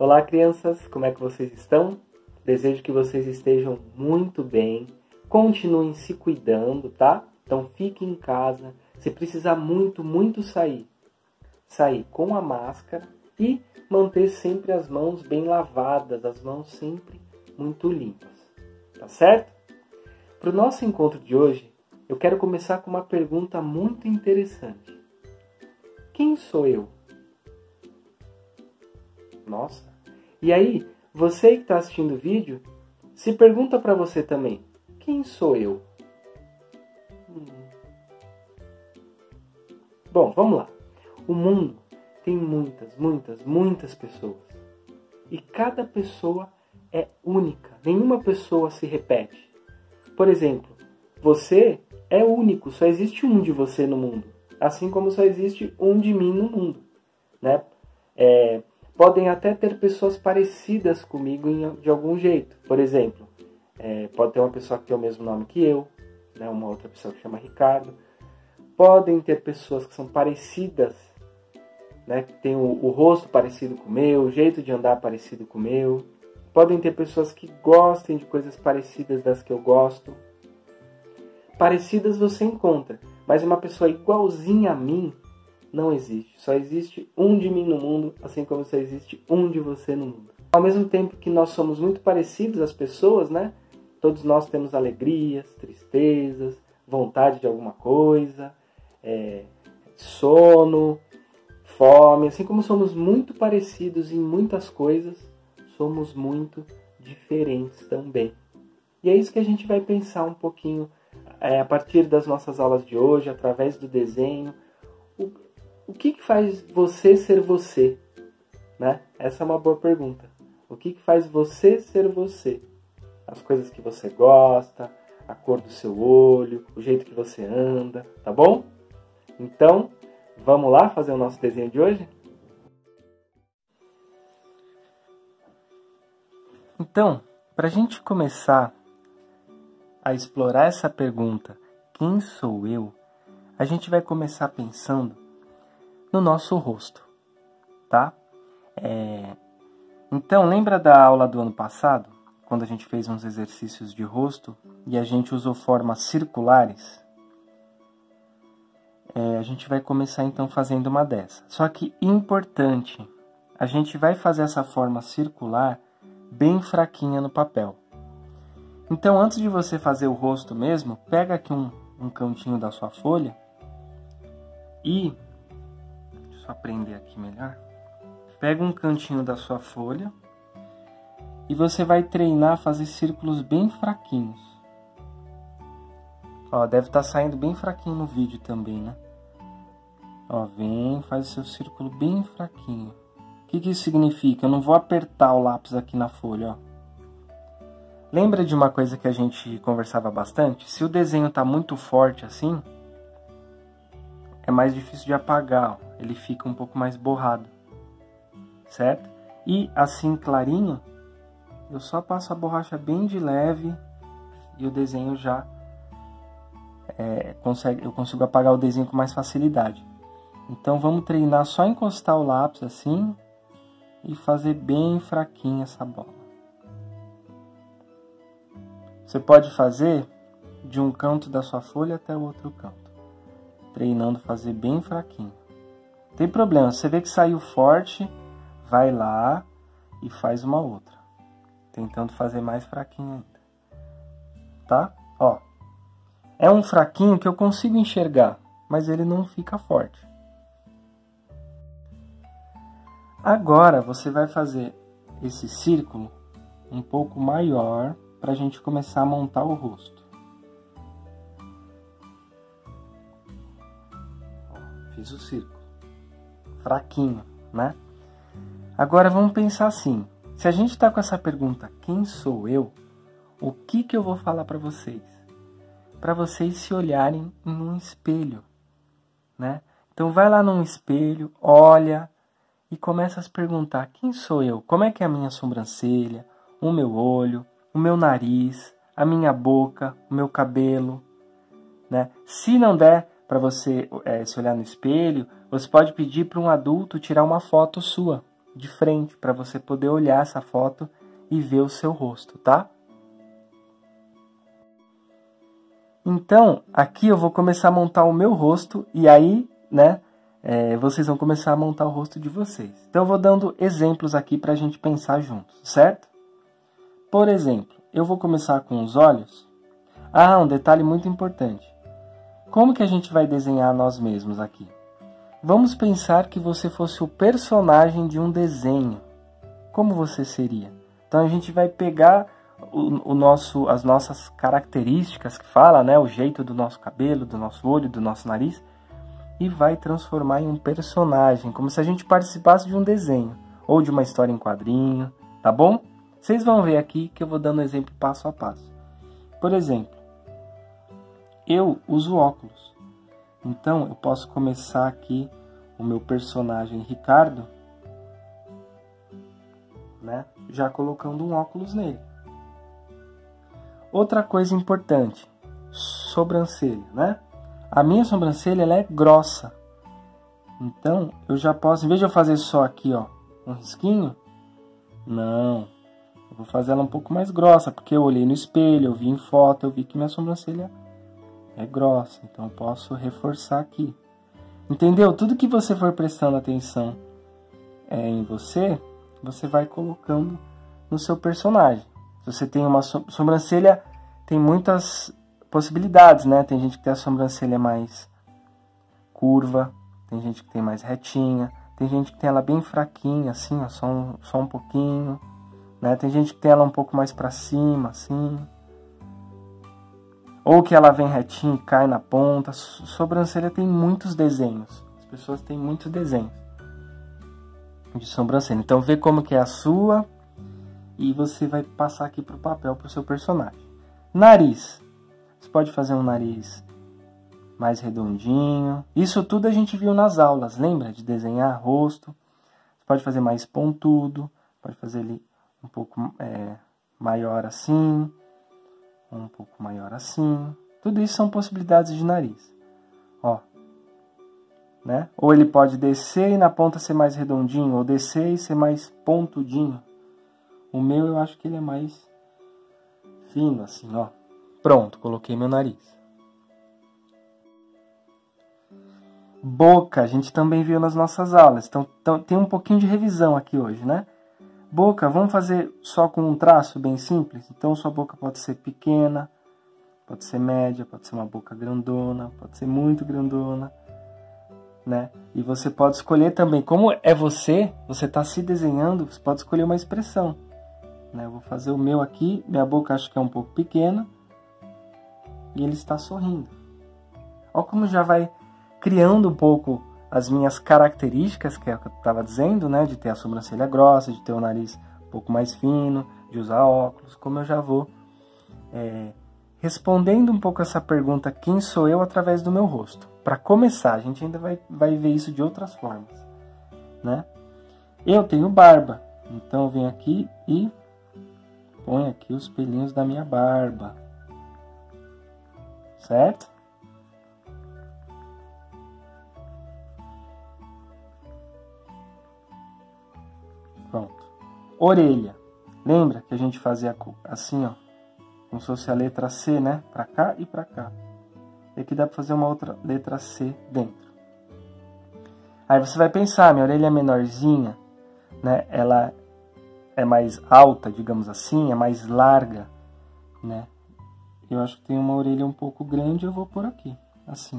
Olá, crianças, como é que vocês estão? Desejo que vocês estejam muito bem, continuem se cuidando, tá? Então fiquem em casa, se precisar muito sair com a máscara e manter sempre as mãos bem lavadas, as mãos sempre muito limpas, tá certo? Para o nosso encontro de hoje, eu quero começar com uma pergunta muito interessante. Quem sou eu? Nossa! E aí, você que está assistindo o vídeo, se pergunta para você também, quem sou eu? Bom, vamos lá. O mundo tem muitas pessoas. E cada pessoa é única. Nenhuma pessoa se repete. Por exemplo, você é único, só existe um de você no mundo. Assim como só existe um de mim no mundo, né? Podem até ter pessoas parecidas comigo de algum jeito. Por exemplo, pode ter uma pessoa que tem o mesmo nome que eu, né? Uma outra pessoa que chama Ricardo. Podem ter pessoas que são parecidas, né? Que tem o rosto parecido com o meu, o jeito de andar parecido com o meu. Podem ter pessoas que gostem de coisas parecidas das que eu gosto. Parecidas você encontra, mas uma pessoa igualzinha a mim não existe. Só existe um de mim no mundo, assim como só existe um de você no mundo. Ao mesmo tempo que nós somos muito parecidos às pessoas, né? Todos nós temos alegrias, tristezas, vontade de alguma coisa, sono, fome. Assim como somos muito parecidos em muitas coisas, somos muito diferentes também. E é isso que a gente vai pensar um pouquinho a partir das nossas aulas de hoje, através do desenho. O que faz você ser você? Né? Essa é uma boa pergunta. O que faz você ser você? As coisas que você gosta, a cor do seu olho, o jeito que você anda, tá bom? Então, vamos lá fazer o nosso desenho de hoje? Então, para a gente começar a explorar essa pergunta, quem sou eu? A gente vai começar pensando no nosso rosto, tá? Então, lembra da aula do ano passado, quando a gente fez uns exercícios de rosto e a gente usou formas circulares? A gente vai começar então fazendo uma dessa. Só que importante, a gente vai fazer essa forma circular bem fraquinha no papel. Então, antes de você fazer o rosto mesmo, pega aqui um cantinho da sua folha e... Deixa eu só prender aqui melhor. Pega um cantinho da sua folha e você vai treinar a fazer círculos bem fraquinhos. Ó, deve estar saindo bem fraquinho no vídeo também, né? Ó, vem, faz o seu círculo bem fraquinho. O que isso significa? Eu não vou apertar o lápis aqui na folha, ó. Lembra de uma coisa que a gente conversava bastante? Se o desenho está muito forte assim, é mais difícil de apagar, ó. Ele fica um pouco mais borrado, certo? E assim clarinho, eu só passo a borracha bem de leve e o desenho já eu consigo apagar o desenho com mais facilidade. Então vamos treinar só encostar o lápis assim e fazer bem fraquinha essa bola. Você pode fazer de um canto da sua folha até o outro canto, treinando fazer bem fraquinho. Não tem problema, você vê que saiu forte, vai lá e faz uma outra, tentando fazer mais fraquinho ainda. Tá? Ó, é um fraquinho que eu consigo enxergar, mas ele não fica forte. Agora você vai fazer esse círculo um pouco maior para a gente começar a montar o rosto. Fiz o círculo. Fraquinho, né? Agora vamos pensar assim. Se a gente está com essa pergunta, quem sou eu? O que eu vou falar para vocês? Para vocês se olharem em um espelho, né? Então vai lá num espelho, olha e começa a se perguntar, quem sou eu? Como é que é a minha sobrancelha, o meu olho, o meu nariz, a minha boca, o meu cabelo, né? Se não der para você se olhar no espelho, você pode pedir para um adulto tirar uma foto sua, de frente, para você poder olhar essa foto e ver o seu rosto, tá? Então, aqui eu vou começar a montar o meu rosto e aí, né, vocês vão começar a montar o rosto de vocês. Então, eu vou dando exemplos aqui para a gente pensar juntos, certo? Por exemplo, eu vou começar com os olhos. Ah, um detalhe muito importante. Como que a gente vai desenhar nós mesmos aqui? Vamos pensar que você fosse o personagem de um desenho. Como você seria? Então, a gente vai pegar as nossas características que fala, né, o jeito do nosso cabelo, do nosso olho, do nosso nariz, e vai transformar em um personagem, como se a gente participasse de um desenho ou de uma história em quadrinho, tá bom? Vocês vão ver aqui que eu vou dando exemplo passo a passo. Por exemplo, eu uso óculos, então eu posso começar aqui o meu personagem Ricardo, né, já colocando um óculos nele. Outra coisa importante, sobrancelha, né? A minha sobrancelha ela é grossa. Então, eu já posso, em vez de eu fazer só aqui, ó, um risquinho, não. Eu vou fazer ela um pouco mais grossa, porque eu olhei no espelho, eu vi em foto, eu vi que minha sobrancelha é grossa. Então, eu posso reforçar aqui. Entendeu? Tudo que você for prestando atenção em você, você vai colocando no seu personagem. Se você tem uma sobrancelha, tem muitas possibilidades, né? Tem gente que tem a sobrancelha mais curva, tem gente que tem mais retinha, tem gente que tem ela bem fraquinha, assim, ó, só um pouquinho, né? Tem gente que tem ela um pouco mais pra cima, assim. Ou que ela vem retinha e cai na ponta. Sobrancelha tem muitos desenhos. As pessoas têm muitos desenhos de sobrancelha. Então vê como que é a sua e você vai passar aqui pro papel, pro seu personagem. Nariz. Você pode fazer um nariz mais redondinho. Isso tudo a gente viu nas aulas, lembra? De desenhar rosto. Você pode fazer mais pontudo. Pode fazer ele um pouco maior assim. Um pouco maior assim. Tudo isso são possibilidades de nariz. Ó. Né? Ou ele pode descer e na ponta ser mais redondinho. Ou descer e ser mais pontudinho. O meu eu acho que ele é mais fino, assim, ó. Pronto, coloquei meu nariz. Boca, a gente também viu nas nossas aulas. Então tem um pouquinho de revisão aqui hoje, né? Boca, vamos fazer só com um traço bem simples? Então sua boca pode ser pequena, pode ser média, pode ser uma boca grandona, pode ser muito grandona, né? E você pode escolher também, como é você está se desenhando, você pode escolher uma expressão. Eu vou fazer o meu aqui, minha boca acho que é um pouco pequena e ele está sorrindo. Olha como já vai criando um pouco as minhas características, que é o que eu estava dizendo, né? De ter a sobrancelha grossa, de ter o nariz um pouco mais fino, de usar óculos, como eu já vou respondendo um pouco essa pergunta, quem sou eu, através do meu rosto. Para começar, a gente ainda vai ver isso de outras formas, né? Eu tenho barba, então eu venho aqui e põe aqui os pelinhos da minha barba, certo? Pronto. Orelha. Lembra que a gente fazia assim, ó, como se fosse a letra C, né? Pra cá e pra cá. E aqui dá pra fazer uma outra letra C dentro. Aí você vai pensar, minha orelha é menorzinha, né? Ela é mais alta, digamos assim, é mais larga, né? Eu acho que tem uma orelha um pouco grande, eu vou por aqui, assim,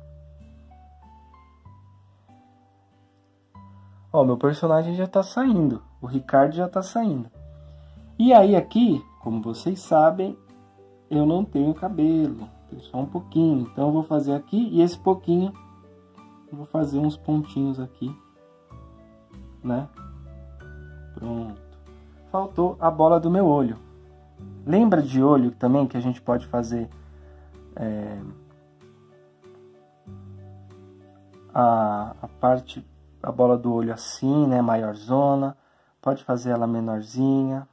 ó. Meu personagem já tá saindo, o Ricardo já tá saindo. E aí aqui, como vocês sabem, eu não tenho cabelo, tenho só um pouquinho. Então eu vou fazer aqui e esse pouquinho, eu vou fazer uns pontinhos aqui, né? Pronto. Faltou a bola do meu olho. Lembra de olho também que a gente pode fazer a bola do olho assim, né, maiorzona. Pode fazer ela menorzinha.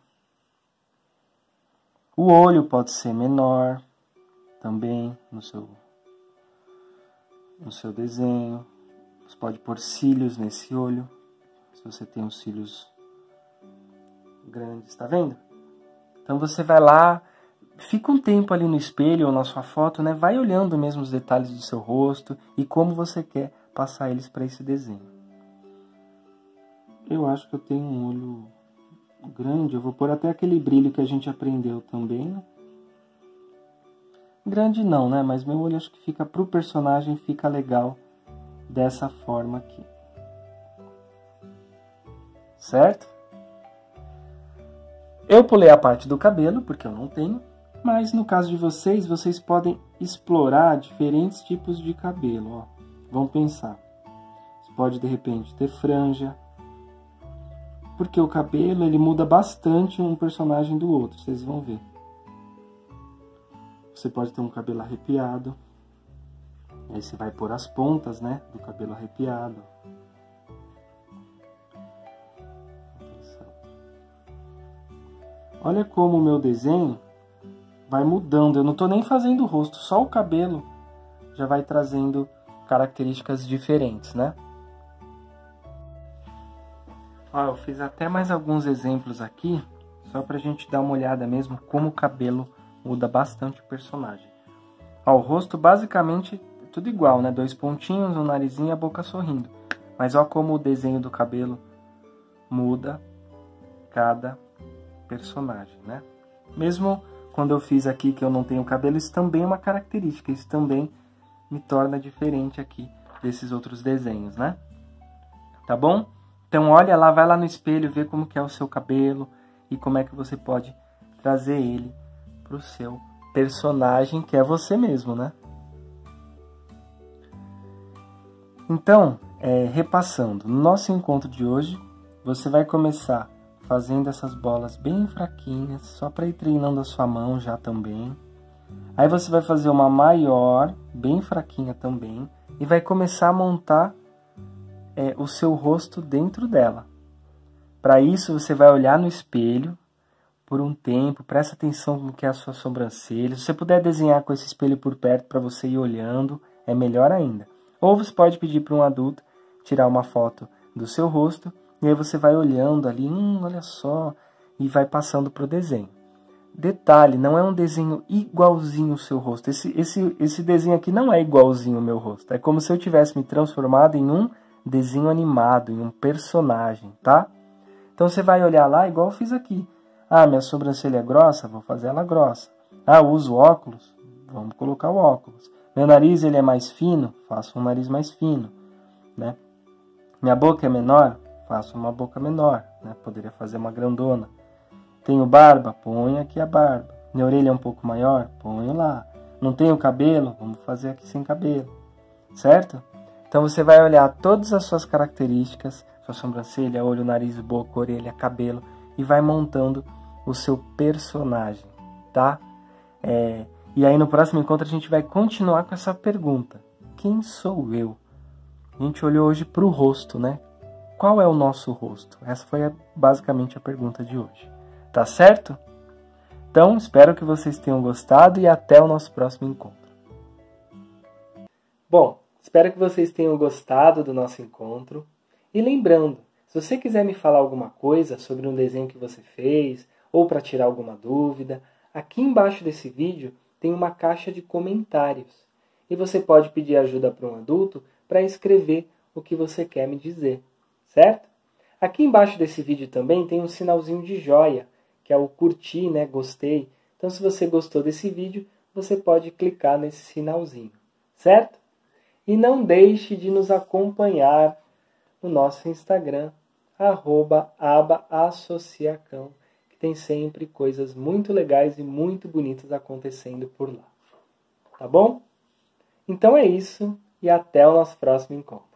O olho pode ser menor também no seu desenho. Você pode pôr cílios nesse olho. se você tem os cílios grandes, tá vendo? Então você vai lá, fica um tempo ali no espelho ou na sua foto, né? Vai olhando mesmo os detalhes do seu rosto e como você quer passar eles para esse desenho. Eu acho que eu tenho um olho grande, eu vou pôr até aquele brilho que a gente aprendeu também, né? Grande não, né? Mas meu olho acho que fica pro personagem, fica legal dessa forma aqui. Certo? Eu pulei a parte do cabelo, porque eu não tenho. Mas no caso de vocês, vocês podem explorar diferentes tipos de cabelo. Ó. Vamos pensar. Você pode, de repente, ter franja. Porque o cabelo ele muda bastante um personagem do outro, vocês vão ver. Você pode ter um cabelo arrepiado. Aí você vai pôr as pontas, né, do cabelo arrepiado. Olha como o meu desenho vai mudando. Eu não estou nem fazendo o rosto, só o cabelo já vai trazendo características diferentes, né? Ó, eu fiz até mais alguns exemplos aqui, só pra gente dar uma olhada mesmo como o cabelo muda bastante o personagem. Ó, o rosto basicamente é tudo igual, né? 2 pontinhos, um narizinho e a boca sorrindo. Mas ó como o desenho do cabelo muda cada personagem, né? Mesmo quando eu fiz aqui que eu não tenho cabelo, isso também é uma característica, isso também me torna diferente aqui desses outros desenhos, né? Tá bom? Então olha lá, vai lá no espelho, vê como que é o seu cabelo e como é que você pode trazer ele pro seu personagem, que é você mesmo, né? Então, repassando, no nosso encontro de hoje, você vai começar fazendo essas bolas bem fraquinhas, só para ir treinando a sua mão já também. Aí você vai fazer uma maior, bem fraquinha também, e vai começar a montar o seu rosto dentro dela. Para isso, você vai olhar no espelho por um tempo, presta atenção no que é a sua sobrancelha. Se você puder desenhar com esse espelho por perto para você ir olhando, é melhor ainda. Ou você pode pedir para um adulto tirar uma foto do seu rosto, e aí você vai olhando ali, olha só, e vai passando para o desenho. Detalhe, não é um desenho igualzinho o seu rosto. Esse desenho aqui não é igualzinho o meu rosto. É como se eu tivesse me transformado em um desenho animado, em um personagem, tá? Então você vai olhar lá igual eu fiz aqui. Ah, minha sobrancelha é grossa? Vou fazer ela grossa. Ah, eu uso óculos? Vamos colocar o óculos. Meu nariz ele é mais fino? Faço um nariz mais fino, né? Minha boca é menor? Faço uma boca menor, né? Poderia fazer uma grandona. Tenho barba? Ponho aqui a barba. Minha orelha é um pouco maior? Ponho lá. Não tenho cabelo? Vamos fazer aqui sem cabelo, certo? Então você vai olhar todas as suas características, sua sobrancelha, olho, nariz, boca, orelha, cabelo, e vai montando o seu personagem, tá? E aí no próximo encontro a gente vai continuar com essa pergunta. Quem sou eu? A gente olhou hoje para o rosto, né? Qual é o nosso rosto? Essa foi basicamente a pergunta de hoje. Tá certo? Então, espero que vocês tenham gostado e até o nosso próximo encontro. Bom, espero que vocês tenham gostado do nosso encontro. E lembrando, se você quiser me falar alguma coisa sobre um desenho que você fez, ou para tirar alguma dúvida, aqui embaixo desse vídeo tem uma caixa de comentários. E você pode pedir ajuda para um adulto para escrever o que você quer me dizer, certo? Aqui embaixo desse vídeo também tem um sinalzinho de joia, que é o curtir, né? Gostei. Então, se você gostou desse vídeo, você pode clicar nesse sinalzinho, certo? E não deixe de nos acompanhar no nosso Instagram, @abaassociacão, que tem sempre coisas muito legais e muito bonitas acontecendo por lá. Tá bom? Então é isso e até o nosso próximo encontro.